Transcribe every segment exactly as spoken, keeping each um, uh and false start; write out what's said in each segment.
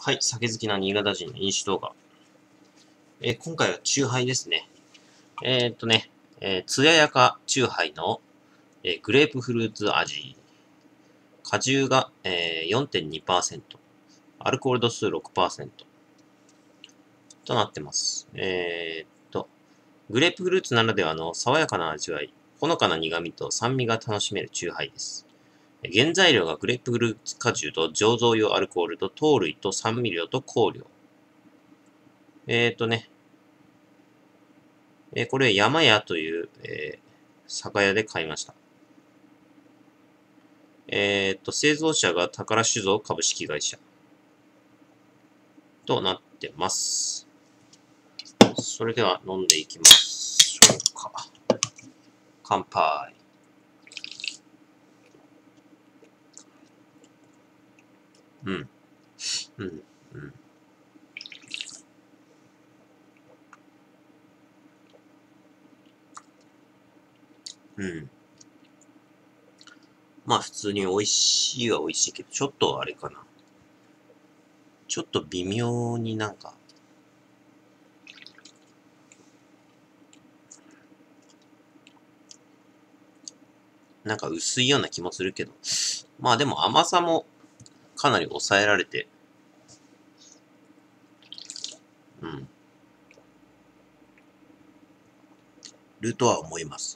はい、酒好きな新潟人の飲酒動画。えー今回はチューハイですね。えーっとね、えー、つややかチューハイの、えーグレープフルーツ味。果汁が、えー、よんてんにパーセント。アルコール度数 ろくパーセント。となってます。えーっと、グレープフルーツならではの爽やかな味わい、ほのかな苦味と酸味が楽しめるチューハイです。原材料がグレープフルーツ果汁と醸造用アルコールと糖類と酸味料と香料。えーっとね、えーこれ山屋という、えー酒屋で買いました。えーっと、製造者が宝酒造株式会社となってます。それでは飲んでいきましょうか。乾杯。うん。うん。うん。うん。まあ普通に美味しいは美味しいけど、ちょっとあれかな。ちょっと微妙になんか、なんか薄いような気もするけど。まあでも甘さもかなり抑えられて、うん。るとは思います。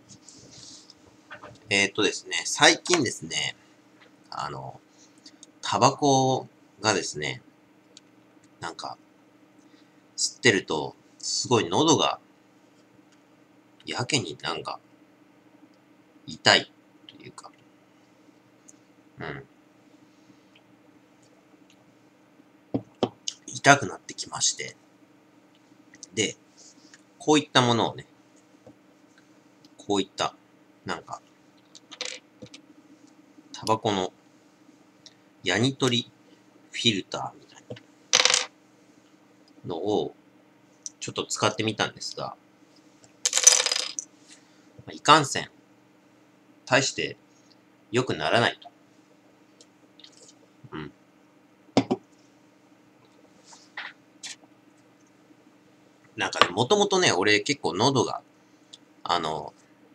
えーっとですね、最近ですね、あの、タバコがですね、なんか、吸ってると、すごい喉が、やけになんか、痛いというか、うん、痛くなってきまして、で、こういったものをね、こういった、なんか、タバコの、ヤニ取りフィルターみたいなのを、ちょっと使ってみたんですが、いかんせん、大して良くならないと。うん。なんかね、もともとね、俺結構喉が、あの、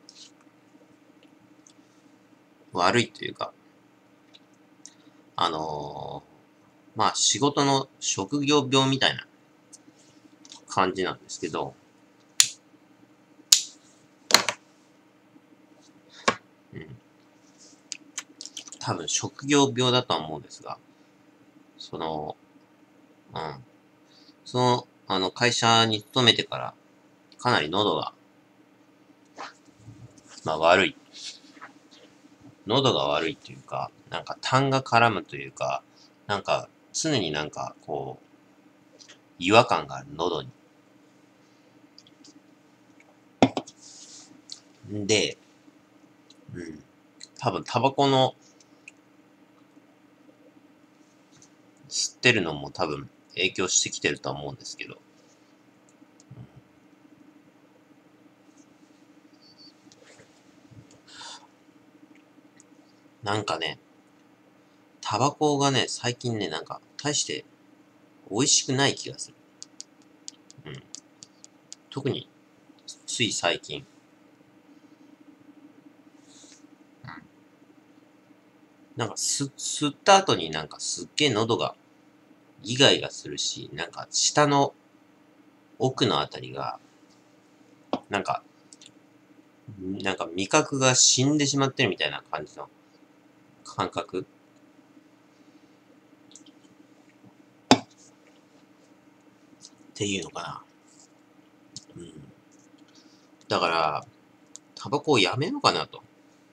悪いというか、あのーまあ仕事の職業病みたいな感じなんですけど、うん。多分職業病だとは思うんですが、その、うん。その、あの、会社に勤めてから、かなり喉が、まあ悪い。喉が悪いっていうか、なんか痰が絡むというか、なんか常になんかこう、違和感がある喉に。んで、うん。多分タバコの吸ってるのも多分影響してきてるとは思うんですけど、なんかね、タバコがね、最近ね、なんか、大して美味しくない気がする。うん。特に、つい最近。うん。なんか、す、吸った後になんかすっげえ喉が、イガイガするし、なんか、下の奥のあたりが、なんか、なんか味覚が死んでしまってるみたいな感じの感覚っていうのかな。うん。だから、タバコをやめようかなと。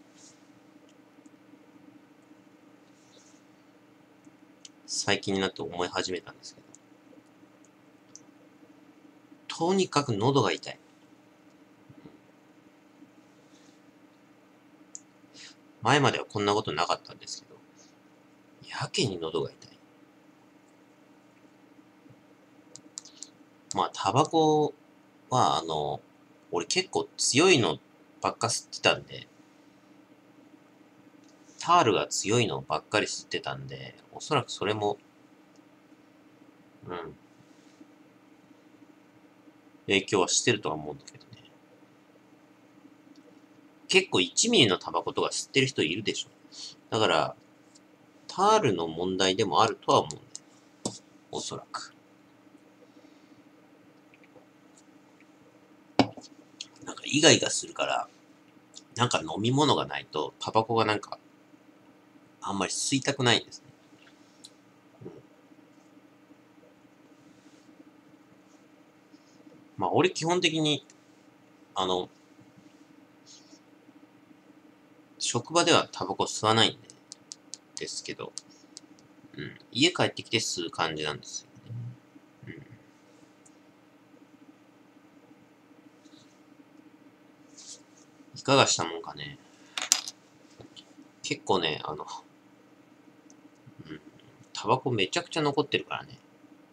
最近になって思い始めたんですけど。とにかく喉が痛い。前まではこんなことなかったんですけど、やけに喉が痛い。まあ、タバコは、あの、俺結構強いのばっか吸ってたんで、タールが強いのばっかり吸ってたんで、おそらくそれもうん。影響はしてるとは思うんだけどね。結構いちミリのタバコとか吸ってる人いるでしょ。だから、タールの問題でもあるとは思うんだよ。おそらく。なんかイガイガするから、なんか飲み物がないと、タバコがなんか、あんまり吸いたくないんですね。うん、まあ、俺基本的に、あの、職場ではタバコ吸わないんで、ですけど、うん、家帰ってきて吸う感じなんですよね。うん、いかがしたもんかね。結構ね、あの、うん、タバコめちゃくちゃ残ってるからね。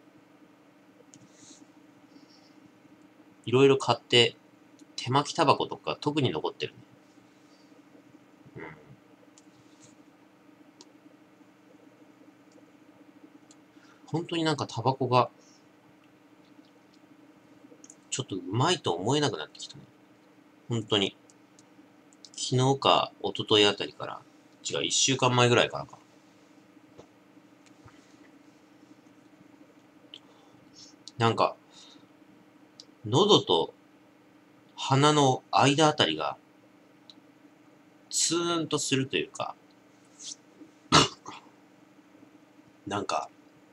いろいろ買って、手巻きタバコとか特に残ってるね。うん。本当になんかタバコが、ちょっとうまいと思えなくなってきたね。本当に。昨日か、一昨日あたりから、違う、一週間前ぐらいからか。なんか、喉と鼻の間あたりが、ツーンとするというか、なんか、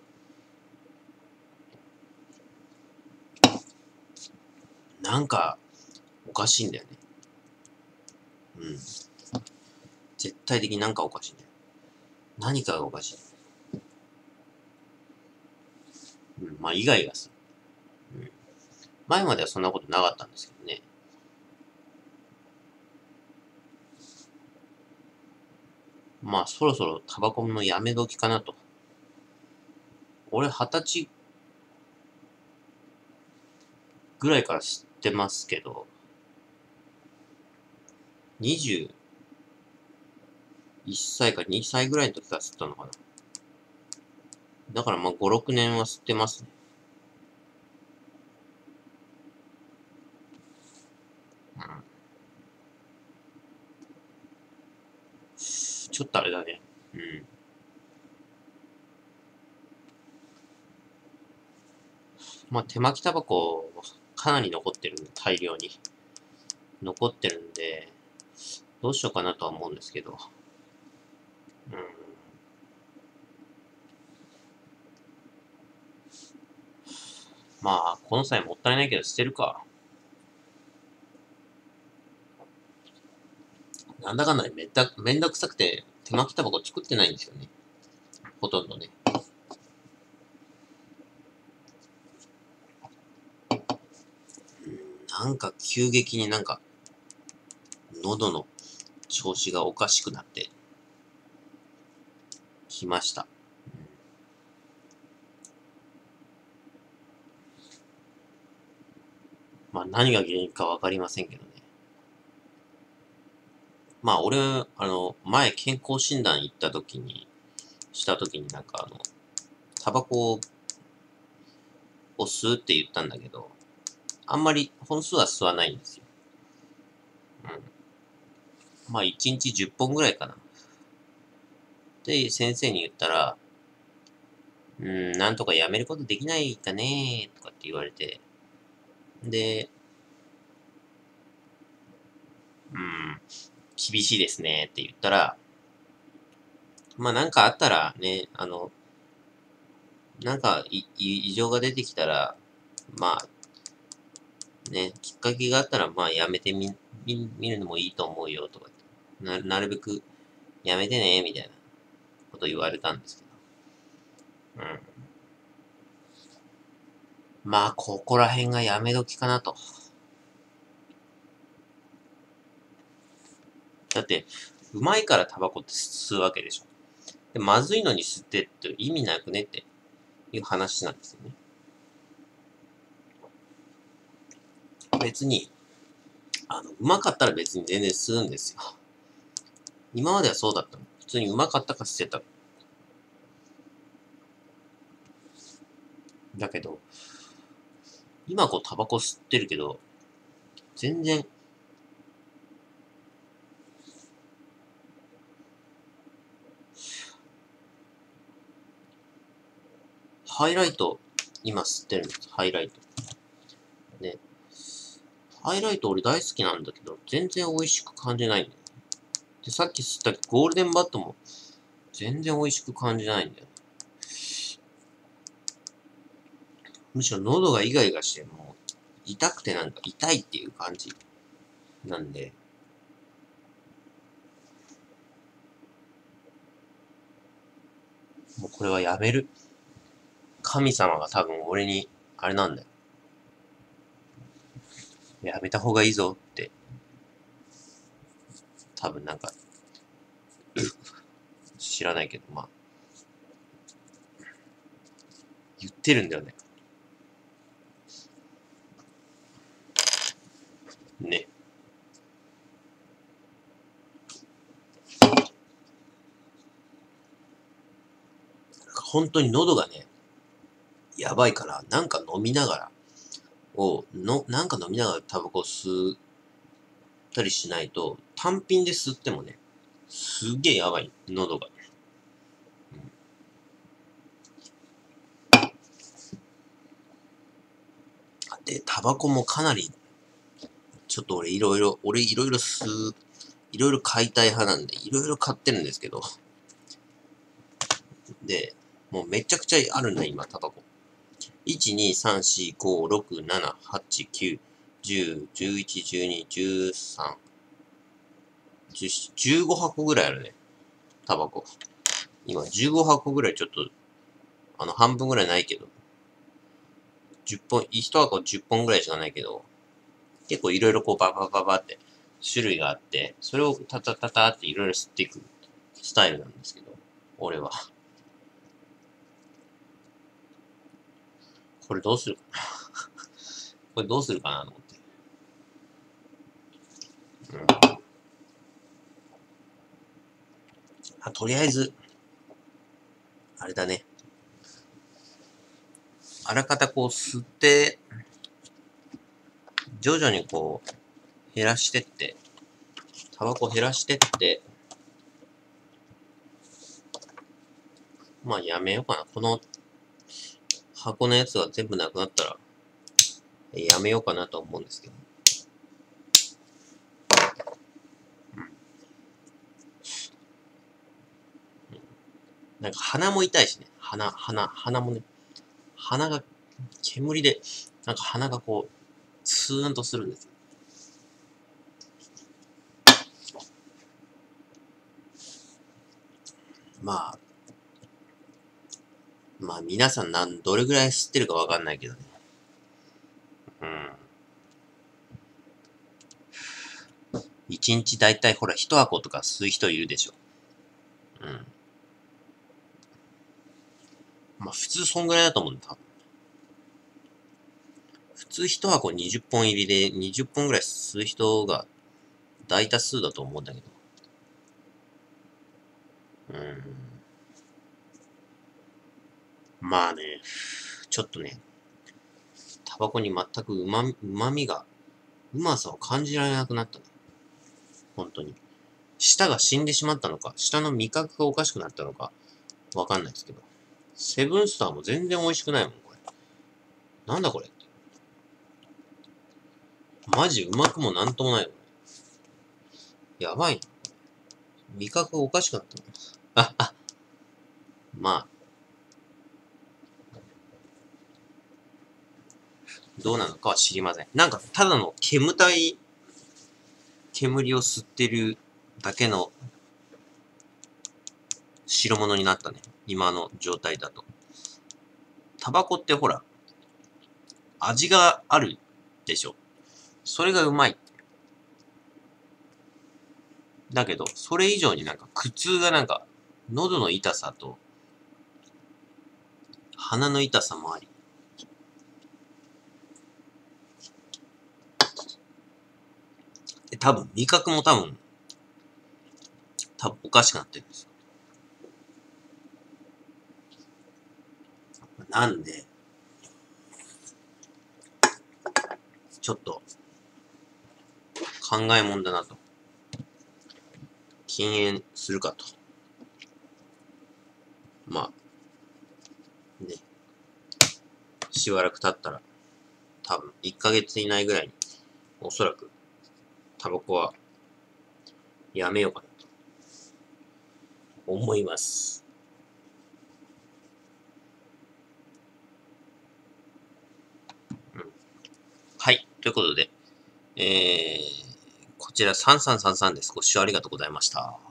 なんか、おかしいんだよね。うん。絶対的になんかおかしいんだよ。何かがおかしい。うん。まあ、イガイガする。うん。前まではそんなことなかったんですけどね。まあ、そろそろタバコのやめ時かなと。俺、二十歳ぐらいから吸ってますけど、にじゅういっさいかにさいぐらいの時から吸ったのかな。だからまあご、ろくねんは吸ってますね。うん。ちょっとあれだね。うん。まあ手巻きタバコ、かなり残ってるんで、大量に。残ってるんで、どうしようかなとは思うんですけど。うん。まあ、この際もったいないけど捨てるか。なんだかんだめっためんどくさくて、手巻きタバコ作ってないんですよね。ほとんどね。うん、なんか急激になんか、喉の調子がおかしくなってきました。うん、まあ何が原因かわかりませんけどね。まあ俺、あの、前健康診断行った時に、した時になんかあの、タバコを吸うって言ったんだけど、あんまり本数は吸わないんですよ。うん。まあいちにちじゅっぽんぐらいかな。で、先生に言ったら、うん、なんとかやめることできないかねとかって言われて、で、うん、厳しいですねって言ったら、まあなんかあったらね、あの、なんかい異常が出てきたら、まあね、きっかけがあったら、まあやめてみ、み、見るのもいいと思うよとかな、なるべくやめてね、みたいなこと言われたんですけど。うん。まあ、ここら辺がやめ時かなと。だって、うまいからタバコって吸うわけでしょ。で、まずいのに吸ってって意味なくねっていう話なんですよね。別に、あの、うまかったら別に全然吸うんですよ。今まではそうだったの。普通にうまかったか吸ってた。 だけど、今こうタバコ吸ってるけど、全然、ハイライト、今吸ってるんです。ハイライト。ね。ハイライト俺大好きなんだけど、全然美味しく感じないんだよ。で、さっき吸ったゴールデンバットも、全然美味しく感じないんだよ。むしろ喉がイガイガして、もう、痛くてなんか痛いっていう感じ。なんで、もうこれはやめる。神様が多分俺に、あれなんだよ。やめた方がいいぞって。多分なんか、知らないけど、まあ。言ってるんだよね。ね。本当に喉がね、やばいから、なんか飲みながら、を、の、なんか飲みながらタバコ吸ったりしないと、単品で吸ってもね、すげえやばい、喉が。で、タバコもかなり、ちょっと俺いろいろ、俺いろいろ吸う、いろいろ買いたい派なんで、いろいろ買ってるんですけど、で、もうめちゃくちゃあるんだ、今、タバコ。いち、に、さん、し、ご、ろく、なな、はち、きゅう、じゅう、じゅういち、じゅうに、じゅうさん、じゅうなな、じゅうごはこぐらいあるね。タバコ。今、じゅうごはこぐらいちょっと、あの、半分ぐらいないけど、じゅっぽん、いち箱じゅっぽんぐらいしかないけど、結構いろいろこうババババって種類があって、それをタタタタっていろいろ吸っていくスタイルなんですけど、俺は。これどうするかなこれどうするかなと思って。うん。あ、とりあえず、あれだね。あらかたこう吸って、徐々にこう、減らしてって、タバコ減らしてって、まあやめようかな。この箱のやつが全部なくなったら、やめようかなと思うんですけど。なんか鼻も痛いしね。鼻、鼻、鼻もね。鼻が、煙で、なんか鼻がこう、ツーンとするんですよ。まあ、まあ皆さんなん、どれぐらい吸ってるかわかんないけどね。うん。一日だいたいほら一箱とか吸う人いるでしょ。うん。まあ普通そんぐらいだと思うんだ。普通一箱にじゅっぽん入りでにじゅっぽんぐらい吸う人が大多数だと思うんだけど。うん。まあね、ちょっとね、タバコに全くうまみ、うまみが、うまさを感じられなくなったね。本当に。舌が死んでしまったのか、舌の味覚がおかしくなったのか、わかんないですけど。セブンスターも全然美味しくないもん、これ。なんだこれって。マジうまくもなんともないよ。やばいな。味覚がおかしくなったの。あ、あ、まあ、どうなのかは知りません。なんか、ただの煙たい、煙を吸ってるだけの白物になったね。今の状態だと。タバコってほら、味があるでしょ。それがうまい。だけど、それ以上になんか苦痛がなんか、喉の痛さと、鼻の痛さもあり。で、多分、味覚も多分、多分おかしくなってるんですよ。なんで、 ちょっと、考えもんだなと。禁煙するかと。まあ、ね。しばらく経ったら、多分、いっかげつ以内ぐらいに、おそらく、タバコは、やめようかなと、思います。うん。はい。ということで、えー、こちらさんさんさんさんです。ご視聴ありがとうございました。